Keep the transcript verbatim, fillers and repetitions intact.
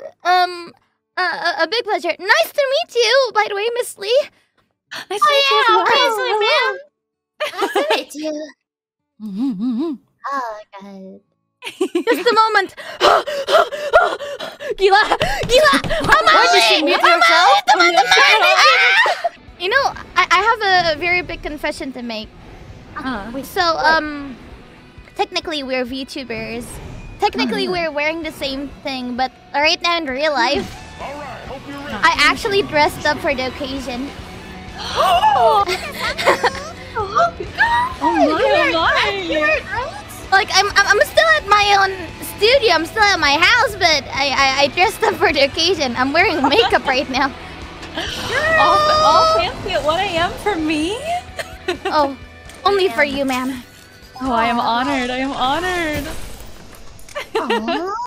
Um, uh, a big pleasure. Nice to meet you, by the way, Miss Lee. Nice to meet you as well. Nice to meet you. Oh, God. Just a moment. Gila, gila. Amalee, Amalee, you know, I, I have a very big confession to make. Uh, So, um, technically we're VTubers. Technically we're wearing the same thing, but right now in real life, I actually dressed up for the occasion. oh my, oh my. Like, I'm, I'm I'm still at my own studio, I'm still at my house, but I, I, I dressed up for the occasion. I'm wearing makeup right now. All, all fancy at one A M for me? Oh, only for you, ma'am. Oh, I am honored, I am honored. Aww.